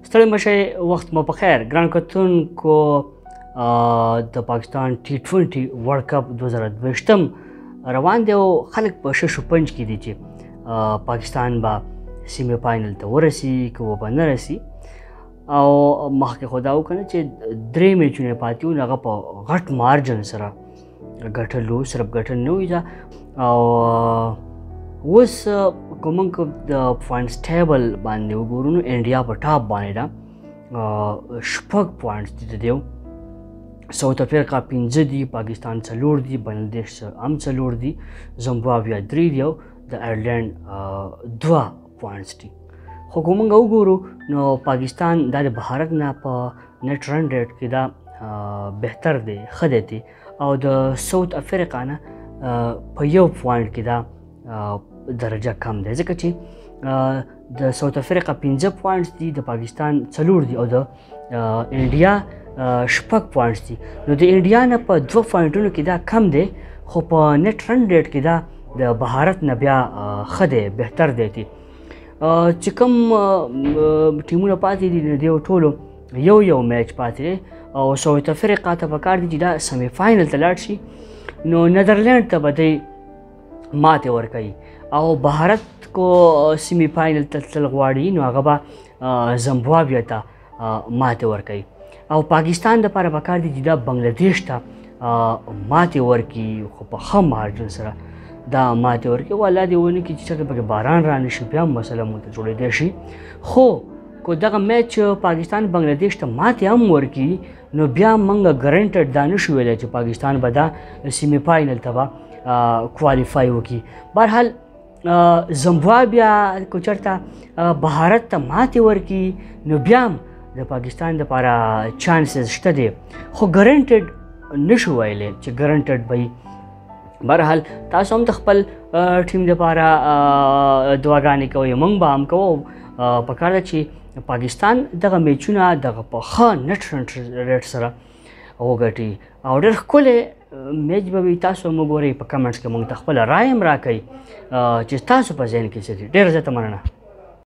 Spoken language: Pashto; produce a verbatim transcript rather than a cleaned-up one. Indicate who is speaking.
Speaker 1: ستړي مشئ، وخت مو په خیر. ګران کتونکو، د پاکستان ټي ټوینټي ورلډ کپ دوه زره دویشتم روان دی او خلک په شش و پنج کې دي چې پاکستان به سیمې فاینل ته ورسي که به نه رسي. او مخکې خو دا وکړه چې درې میچونه پاتې وو، هغه په غټ مارجن سره ګټلو، صرف ګټل نه وي دا. او اوس که موږ د پوینټس ټیبل باندې وګورو نو انډیا په ټاپ باندې ده، شپږ پوینټس دي د دیو. ساوت افریقا پنځه دي، پاکستان څلور دي، بنګلادیش هم څلور دي، زمبابوې درې دي او د آیرلینډ دوه پوینټس دي. خو که موږ وګورو نو پاکستان دا د بهارت نه په نیټ رن ریټ کې دا بهتر دی، ښه دی، او د ساوت افریقا نه په یو پوینټ کې دا درجه کم دی، ځکه چې د ساوت افریقا پنځه پوینټس دي، د پاکستان څلور دي او د انډیا شپږ پوینټس دي. نو د انډیا نه په دوه پوینټونو کې دا کم دی، خو په نیټ رن ریټ کې دا د بهارت نه بیا ښه دی، بهتر دی. چې کوم ټیمونه پاتې دي د دې ټولو یو یو میچ پاتې دی او ساوت افریقا ته پکار دي چې دا سمی فاینل ته لاړ شي. نو نیدرلینډ ته به دی ماتې ورکوي او بهارت کو سیمی فاینل ته تلل غواړي نو هغه به زمبابوې ته ماتې ورکوي. او پاکستان دپاره پکار دي چې دا بنګلادیش ته ماتې ورکړي، خو په ښه مارجن سره دا ماتې ورکړي. او الله دې ونه کړي چې چېرته پکې باران را نه شي، بیا هم مسله مو ته جوړېدی شي. خو که دغه میچ پاکستان بنګلادیش ته ماتې هم ورکړي نو بیا موږ ګرنټډ دا نه شو ویلی چې پاکستان به دا سیمی فاینل ته به کوالیفای وکړي. بهرحال زمبابوې که چېرته بهارت ته ماتې ورکړي نو بیا هم د پاکستان دپاره چانسز شته دی، خو ګرنټډ نه شو ویلی چې ګرنټډ به وي. بهرحال تاسو هم د خپل ټیم دپاره دعاګانې کوئ، موږ به هم کوو. پکار ده چې پاکستان دغه میچونه دغه په ښه نیټ رن ریټ سره وګټي او ډېر ښکلی میچ به وي. تاسو هم وګورئ، په کمنټس کې موږ ته خپله رایه هم راکوئ چې تاسو په ذهن کې څه دي. ډېره زیاته مننه.